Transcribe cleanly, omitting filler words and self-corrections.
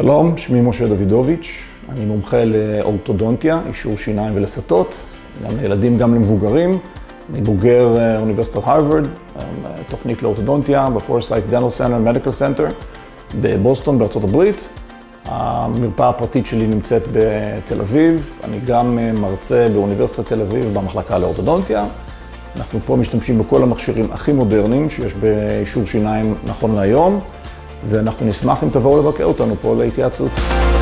שלום, שמי משה דוידוביץ', אני מומחה לאורתודונטיה, אישור שיניים ולסתות, גם לילדים, גם למבוגרים. אני בוגר אוניברסיטת הרווארד, תוכנית לאורתודונטיה בפורסייט דנטל סנטר, מדיקל סנטר, בבוסטון בארצות הברית. המרפאה הפרטית שלי נמצאת בתל אביב, אני גם מרצה באוניברסיטת תל אביב במחלקה לאורתודונטיה. אנחנו פה משתמשים בכל המכשירים הכי מודרניים שיש באישור שיניים נכון להיום, ואנחנו נשמח אם תבואו לבקר אותנו פה להתייעצות.